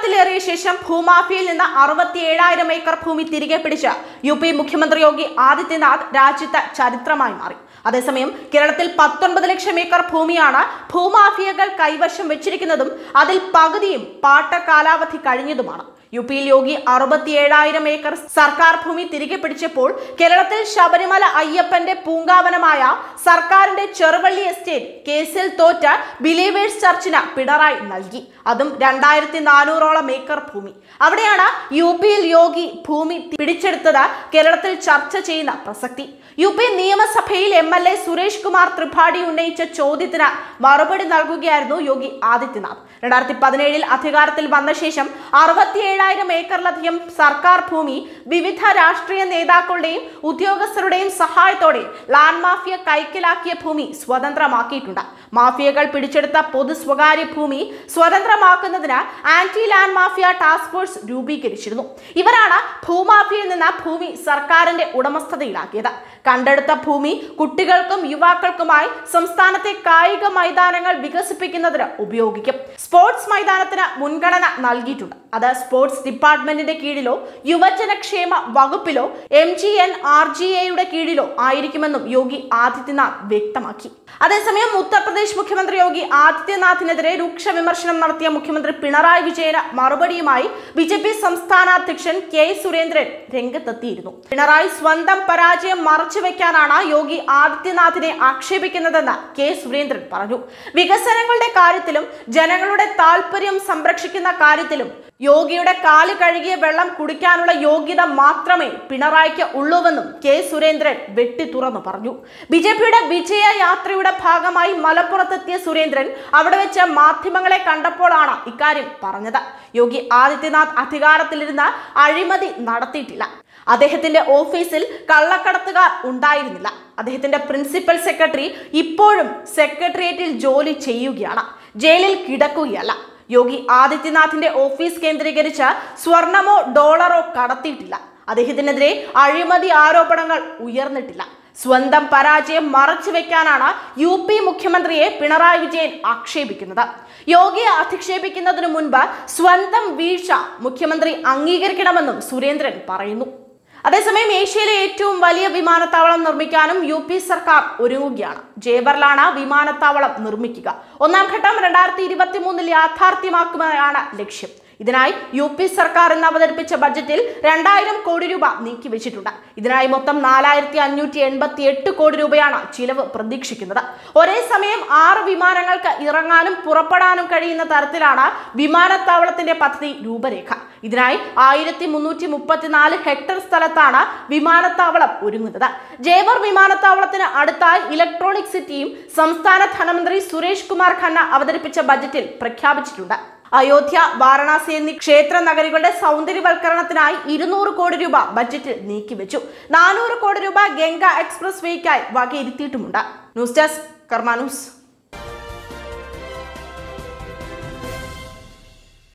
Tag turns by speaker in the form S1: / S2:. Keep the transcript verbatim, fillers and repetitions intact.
S1: കാലത്തിലേറിയ ശേഷം ഭൂമാഫിയയിൽ നിന്ന് അറുപത്തിയേഴായിരം ഏക്കർ ഭൂമി തിരികെ പിടിച്ച യു പി മുഖ്യമന്ത്രി യോഗി ആദിത്യനാഥ് രാജ്യത്ത് ചരിത്രമായി മാറി. അതേസമയം കേരളത്തിൽ പത്തൊൻപത് ലക്ഷം ഏക്കർ ഭൂമിയാണ് ഭൂമാഫിയകൾ കൈവശം വെച്ചിരിക്കുന്നതും അതിൽ പകുതിയും പാട്ട കാലാവധി കഴിഞ്ഞതുമാണ്. യു പിയിൽ യോഗി അറുപത്തിയേഴായിരം ഏക്കർ സർക്കാർ ഭൂമി തിരികെ പിടിച്ചപ്പോൾ കേരളത്തിൽ ശബരിമല അയ്യപ്പന്റെ പൂങ്കാവനമായ സർക്കാരിന്റെ ചെറുവള്ളി എസ്റ്റേറ്റ് കേസിൽ തോറ്റ ബിലീവേഴ്സ് ചർച്ചിന് പിണറായി നൽകി. അതും രണ്ടായിരത്തി നാനൂറോളം ഏക്കർ ഭൂമി. അവിടെയാണ് യു പിയിൽ യോഗി ഭൂമി പിടിച്ചെടുത്തത് കേരളത്തിൽ ചർച്ച ചെയ്യുന്ന പ്രസക്തി. യു പി നിയമസഭയിൽ M L A Suresh Kumar Tripathi ഉന്നയിച്ച ചോദ്യത്തിന് മറുപടി നൽകുകയായിരുന്നു യോഗി ആദിത്യനാഥ്. രണ്ടായിരത്തി പതിനേഴിൽ അധികാരത്തിൽ വന്ന ശേഷം അറുപത്തിയേഴായിരം ഏക്കറിലധികം സർക്കാർ ഭൂമി വിവിധ രാഷ്ട്രീയ നേതാക്കളുടെയും ഉദ്യോഗസ്ഥരുടെയും സഹായത്തോടെ ലാൻഡ് മാഫിയ കൈക്കലാക്കിയ ഭൂമി സ്വതന്ത്രമാക്കിയിട്ടുണ്ട്. മാഫിയകൾ പിടിച്ചെടുത്ത പൊതു സ്വകാര്യ ഭൂമി സ്വതന്ത്രമാക്കുന്നതിന് anti land mafia task force രൂപീകരിച്ചിരുന്നു. ഇവരാണ് ഭൂമാഫിയയിൽ നിന്ന് ഭൂമി സർക്കാരിന്റെ ഉടമസ്ഥതയിലാക്കിയത്. കണ്ടെടുത്ത ഭൂമി കുട്ടികൾക്കും യുവാക്കൾക്കുമായി സംസ്ഥാനത്തെ കായിക മൈതാനങ്ങൾ വികസിപ്പിക്കുന്നതിന് ഉപയോഗിക്കും. സ്പോർട്സ് മൈതാനത്തിന് മുൻഗണന നൽകിയിട്ടുണ്ട്. അത് സ്പോർട്സ് ഡിപ്പാർട്ട്മെന്റിന്റെ കീഴിലോ യുവജനക്ഷേമ വകുപ്പിലോ M G N R G എയുടെ കീഴിലോ ആയിരിക്കുമെന്നും യോഗി ആദിത്യനാഥ് വ്യക്തമാക്കി. അതേസമയം ഉത്തർപ്രദേശ് മുഖ്യമന്ത്രി യോഗി ആദിത്യനാഥിനെതിരെ രൂക്ഷ വിമർശനം നടത്തിയ മുഖ്യമന്ത്രി പിണറായി വിജയന് മറുപടിയുമായി ബി ജെ പി സംസ്ഥാന അധ്യക്ഷൻ കെ സുരേന്ദ്രൻ രംഗത്തെത്തിയിരുന്നു. പിണറായി സ്വന്തം പരാജയം മറച്ചുവെക്കാനാണ് യോഗി ആദിത്യനാഥിനെ ആക്ഷേപിക്കുന്നതെന്ന് കെ സുരേന്ദ്രൻ പറഞ്ഞു. വികസനങ്ങളുടെ കാര്യത്തിലും ജനങ്ങളുടെ താൽപര്യം സംരക്ഷിക്കുന്ന കാര്യത്തിലും യോഗിയുടെ കാല് കഴുകിയ വെള്ളം കുടിക്കാനുള്ള യോഗ്യത മാത്രമേ പിണറായിക്ക് ഉള്ളൂവെന്നും കെ സുരേന്ദ്രൻ വെട്ടി തുറന്നു പറഞ്ഞു. ബി ജെ പിയുടെ വിജയ യാത്രയുടെ ഭാഗമായി മലപ്പുറത്തെത്തിയ സുരേന്ദ്രൻ അവിടെ വെച്ച് മാധ്യമങ്ങളെ കണ്ടപ്പോഴാണ് ഇക്കാര്യം പറഞ്ഞത്. യോഗി ആദിത്യനാഥ് അധികാരത്തിലിരുന്ന് അഴിമതി നടത്തിയിട്ടില്ല. അദ്ദേഹത്തിന്റെ ഓഫീസിൽ കള്ളക്കടത്തുകാർ ഉണ്ടായിരുന്നില്ല. അദ്ദേഹത്തിന്റെ പ്രിൻസിപ്പൽ സെക്രട്ടറി ഇപ്പോഴും സെക്രട്ടേറിയറ്റിൽ ജോലി ചെയ്യുകയാണ്, ജയിലിൽ കിടക്കുകയല്ല. യോഗി ആദിത്യനാഥിന്റെ ഓഫീസ് കേന്ദ്രീകരിച്ച് സ്വർണമോ ഡോളറോ കടത്തിയിട്ടില്ല. അദ്ദേഹത്തിനെതിരെ അഴിമതി ആരോപണങ്ങൾ ഉയർന്നിട്ടില്ല. സ്വന്തം പരാജയം മറച്ചു വെക്കാനാണ് യു പി മുഖ്യമന്ത്രിയെ പിണറായി വിജയൻ ആക്ഷേപിക്കുന്നത്. യോഗിയെ അധിക്ഷേപിക്കുന്നതിനു മുൻപ് സ്വന്തം വീഴ്ച മുഖ്യമന്ത്രി അംഗീകരിക്കണമെന്നും സുരേന്ദ്രൻ പറയുന്നു. അതേസമയം ഏഷ്യയിലെ ഏറ്റവും വലിയ വിമാനത്താവളം നിർമ്മിക്കാനും യു പി സർക്കാർ ഒരുങ്ങുകയാണ്. ജയ്പൂരിലാണ് വിമാനത്താവളം നിർമ്മിക്കുക. ഒന്നാം ഘട്ടം രണ്ടായിരത്തി ഇരുപത്തി മൂന്നിൽ യാഥാർത്ഥ്യമാക്കുകയാണ് ലക്ഷ്യം. ഇതിനായി യു പി സർക്കാർ ഇന്ന് അവതരിപ്പിച്ച ബജറ്റിൽ രണ്ടായിരം കോടി രൂപ നീക്കിവെച്ചിട്ടുണ്ട്. ഇതിനായി മൊത്തം നാലായിരത്തി അഞ്ഞൂറ്റി എൺപത്തി എട്ട് കോടി രൂപയാണ് ചിലവ് പ്രതീക്ഷിക്കുന്നത്. ഒരേ സമയം ആറ് വിമാനങ്ങൾക്ക് ഇറങ്ങാനും പുറപ്പെടാനും കഴിയുന്ന തരത്തിലാണ് വിമാനത്താവളത്തിന്റെ പദ്ധതി രൂപരേഖ. ഇതിനായി ആയിരത്തി മുന്നൂറ്റി മുപ്പത്തിനാല് ഹെക്ടർ സ്ഥലത്താണ് വിമാനത്താവളം ഒരുങ്ങുന്നത്. ജയ്പൂർ വിമാനത്താവളത്തിന് അടുത്തായി ഇലക്ട്രോണിക് സിറ്റിയും സംസ്ഥാന ധനമന്ത്രി സുരേഷ് കുമാർ ഖന്ന അവതരിപ്പിച്ച ബജറ്റിൽ പ്രഖ്യാപിച്ചിട്ടുണ്ട്. അയോധ്യ, വാരണാസി എന്നീ ക്ഷേത്ര നഗരികളുടെ സൗന്ദര്യവൽക്കരണത്തിനായി ഇരുന്നൂറ് കോടി രൂപ ബജറ്റിൽ നീക്കിവെച്ചു. നാനൂറ് കോടി രൂപ ഗംഗ എക്സ്പ്രസ് വേക്കായി വകയിരുത്തിയിട്ടുമുണ്ട്. News desk Karma news.